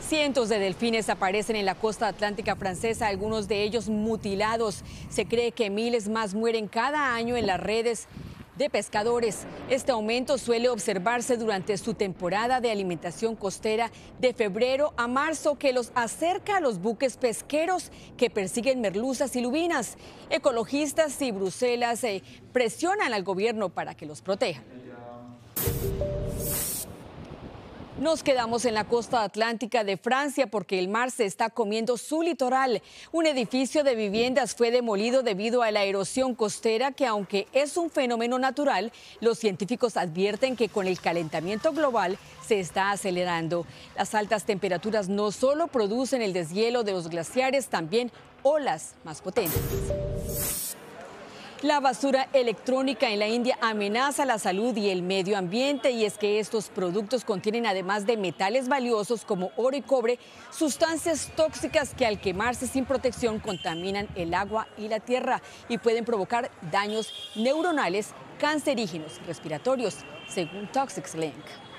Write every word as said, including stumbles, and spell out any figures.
Cientos de delfines aparecen en la costa atlántica francesa, algunos de ellos mutilados. Se cree que miles más mueren cada año en las redes de pescadores. Este aumento suele observarse durante su temporada de alimentación costera de febrero a marzo, que los acerca a los buques pesqueros que persiguen merluzas y lubinas. Ecologistas y Bruselas eh, presionan al gobierno para que los protejan. Nos quedamos en la costa atlántica de Francia porque el mar se está comiendo su litoral. Un edificio de viviendas fue demolido debido a la erosión costera que, aunque es un fenómeno natural, los científicos advierten que con el calentamiento global se está acelerando. Las altas temperaturas no solo producen el deshielo de los glaciares, también olas más potentes. La basura electrónica en la India amenaza la salud y el medio ambiente, y es que estos productos contienen, además de metales valiosos como oro y cobre, sustancias tóxicas que al quemarse sin protección contaminan el agua y la tierra y pueden provocar daños neuronales, cancerígenos y respiratorios, según Toxics Link.